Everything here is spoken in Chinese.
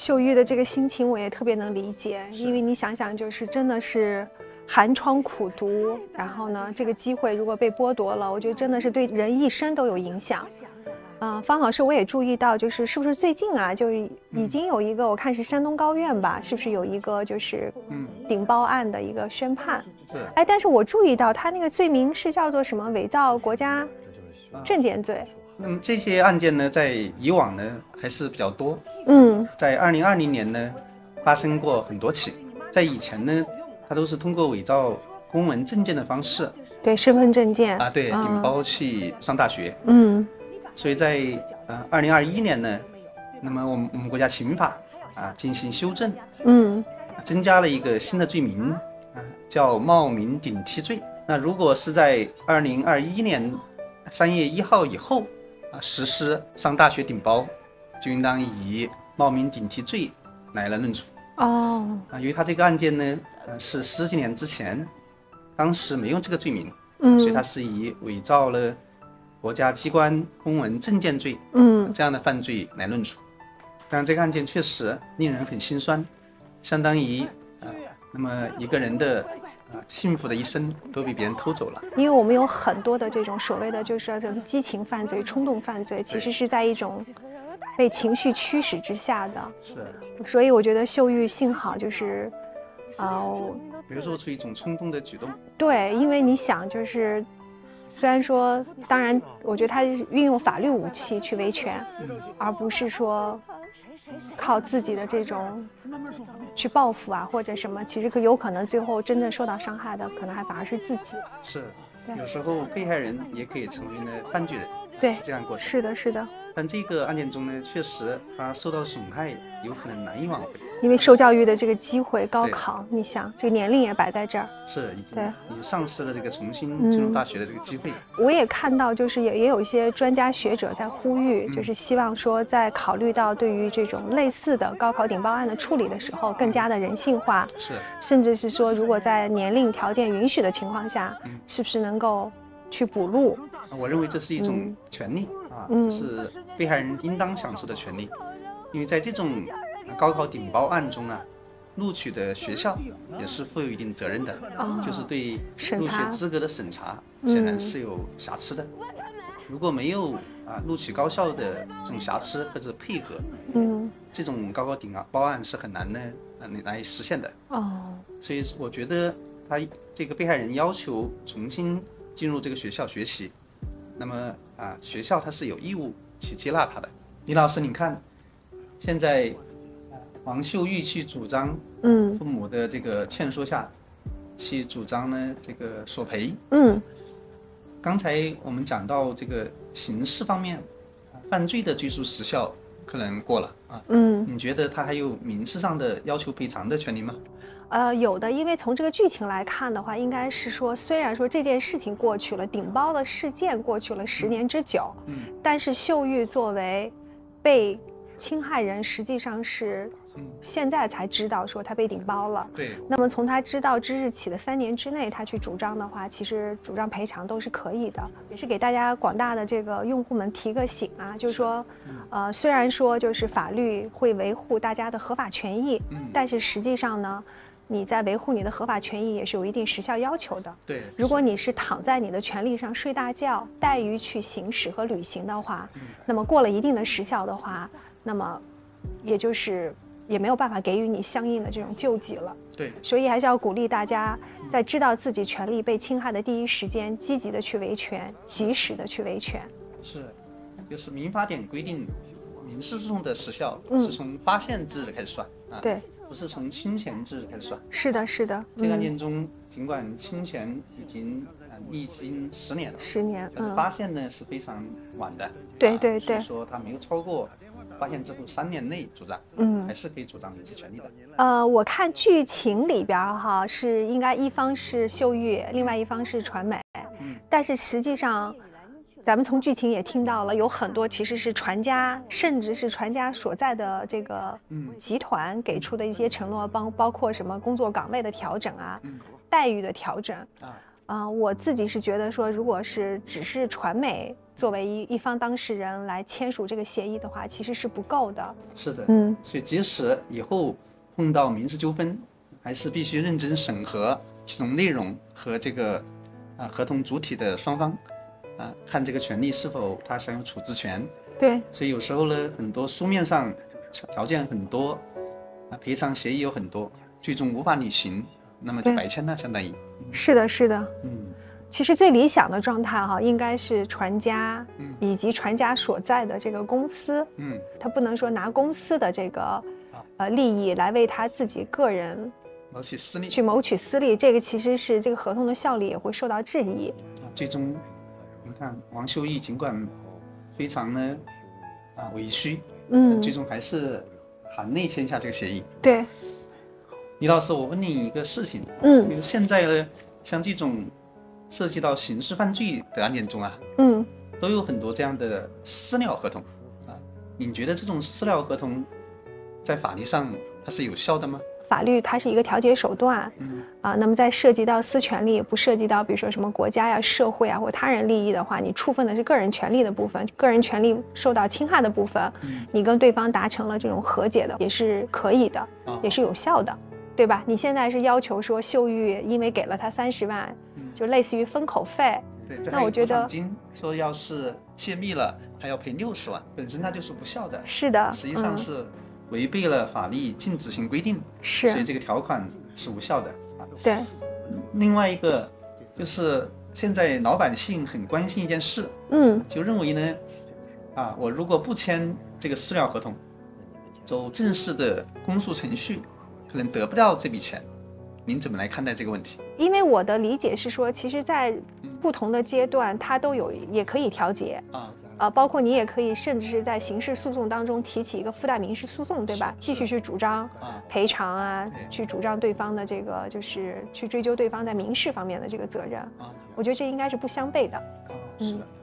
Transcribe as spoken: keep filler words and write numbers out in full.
秀玉的这个心情我也特别能理解，因为你想想，就是真的是寒窗苦读，然后呢，这个机会如果被剥夺了，我觉得真的是对人一生都有影响。嗯、呃，方老师，我也注意到，就是是不是最近啊，就是已经有一个，我看是山东高院吧，是不是有一个就是顶包案的一个宣判？ 是。 哎，但是我注意到他那个罪名是叫做什么伪造国家证件罪。 那么这些案件呢，在以往呢还是比较多。 嗯， 在二零二零年呢，发生过很多起。在以前呢，它都是通过伪造公文证件的方式， 对，身份证件啊，对，顶包去上大学。 嗯， 所以在呃二零二一年呢，那么我们我们国家刑法啊进行修正， 嗯， 增加了一个新的罪名啊，叫冒名顶替罪。那如果是在二零二一年三月一号以后啊实施上大学顶包，就应当以冒名顶替罪来了论处。 哦， 啊，由于他这个案件呢，呃是十几年之前，当时没有这个罪名， 嗯， 所以他是以伪造了国家机关公文证件罪， 嗯， 这样的犯罪来论处。但这个案件确实令人很心酸，相当于啊、呃，那么一个人的啊、呃、幸福的一生都被别人偷走了。 因为我们有很多的这种所谓的就是这种激情犯罪、冲动犯罪，其实是在一种被情绪驱使之下的。 是。 所以我觉得秀玉幸好就是，呃， 没有做出一种冲动的举动。 对，因为你想就是。虽然说，当然，我觉得他运用法律武器去维权，而不是说靠自己的这种去报复啊，或者什么。其实可有可能最后真正受到伤害的，可能还反而是自己。 是，有时候被害人也可以成为了犯罪人。 对， 是这样过程。 是的，是的。 但这个案件中呢，确实他受到的损害有可能难以挽回， 因为受教育的这个机会，高考，你想这个年龄也摆在这儿， 是已经对， 已经丧失了这个重新进入大学的这个机会。 嗯、我也看到，就是也也有一些专家学者在呼吁，嗯、就是希望说，在考虑到对于这种类似的高考顶包案的处理的时候，更加的人性化， 是， 甚至是说，如果在年龄条件允许的情况下，嗯、是不是能够去补录？ 我认为这是一种权利。嗯啊，这是被害人应当享受的权利，因为在这种高考顶包案中啊，录取的学校也是负有一定责任的，哦、就是对入学资格的审查显然是有瑕疵的。嗯、如果没有啊录取高校的这种瑕疵或者配合，嗯，这种高考顶包案是很难的呃来实现的。哦，所以我觉得他这个被害人要求重新进入这个学校学习。那么啊，学校它是有义务去接纳他的。李老师，你看，现在王秀玉去主张，嗯，父母的这个劝说下，去主张呢这个索赔，嗯。刚才我们讲到这个刑事方面，犯罪的追诉时效可能过了啊，嗯，你觉得他还有民事上的要求赔偿的权利吗？ 呃，有的，因为从这个剧情来看的话，应该是说，虽然说这件事情过去了，顶包的事件过去了十年之久，嗯，但是秀玉作为被侵害人，实际上是现在才知道说他被顶包了。 对。 那么从他知道之日起的三年之内，他去主张的话，其实主张赔偿都是可以的，也是给大家广大的这个用户们提个醒啊，就是说，呃，虽然说就是法律会维护大家的合法权益，嗯，但是实际上呢。你在维护你的合法权益也是有一定时效要求的。 对， 如果你是躺在你的权利上睡大觉，怠于去行使和履行的话，嗯、那么过了一定的时效的话，那么也就是也没有办法给予你相应的这种救济了。 对， 所以还是要鼓励大家，在知道自己权利被侵害的第一时间，积极的去维权，及时的去维权。 是，就是民法典规定，民事诉讼的时效是从发现之日开始算、嗯、啊。 对。 不是从侵权之日开始算。 是的，是的。 这个案件中，嗯、尽管侵权已经呃历经十年了， 十年， 但是发现呢、嗯、是非常晚的。 对对对。 所以说他没有超过发现之后三年内主张，嗯，还是可以主张民事权利的。 呃，我看剧情里边哈是应该一方是秀玉，另外一方是传媒，嗯，但是实际上。咱们从剧情也听到了，有很多其实是传家，甚至是传家所在的这个集团给出的一些承诺，包包括什么工作岗位的调整啊，待遇的调整啊。 呃，我自己是觉得说，如果是只是传媒作为一一方当事人来签署这个协议的话，其实是不够的。 是的， 嗯， 所以即使以后碰到民事纠纷，还是必须认真审核其中内容和这个啊合同主体的双方啊，看这个权利是否他享有处置权。 对， 所以有时候呢，很多书面上条件很多啊，赔偿协议有很多，最终无法履行，那么就白签了，相当于。 是的，是的， 嗯。 其实最理想的状态哈，应该是传家以及传家所在的这个公司，嗯，他不能说拿公司的这个呃利益来为他自己个人谋取私利， 去谋取私利，这个其实是这个合同的效力也会受到质疑。 啊，最终你看王秀玉尽管非常呢啊委屈，嗯，最终还是含泪签下这个协议。 对， 李老师，我问你一个事情，嗯，比如现在呢，像这种涉及到刑事犯罪的案件中啊，嗯，都有很多这样的私了合同啊。你觉得这种私了合同在法律上它是有效的吗？ 法律它是一个调解手段，嗯啊，那么在涉及到私权利，不涉及到比如说什么国家呀、社会啊或他人利益的话，你触犯的是个人权利的部分，个人权利受到侵害的部分，嗯，你跟对方达成了这种和解的，也是可以的，哦，也是有效的。对吧？你现在是要求说秀玉因为给了他三十万，嗯，就类似于封口费。 对，那我觉得金说要是泄密了，还要赔六十万，本身它就是无效的。 是的， 实际上是违背了法律禁止性规定， 是， 所以这个条款是无效的。 对。 另外一个就是现在老百姓很关心一件事，嗯，就认为呢，啊，我如果不签这个私了合同，走正式的公诉程序，可能得不到这笔钱，您怎么来看待这个问题？ 因为我的理解是说，其实，在不同的阶段，它都有也可以调解啊，呃，包括你也可以，甚至是在刑事诉讼当中提起一个附带民事诉讼，对吧？继续去主张赔偿啊，去主张对方的这个，就是去追究对方在民事方面的这个责任。我觉得这应该是不相悖的。 是的。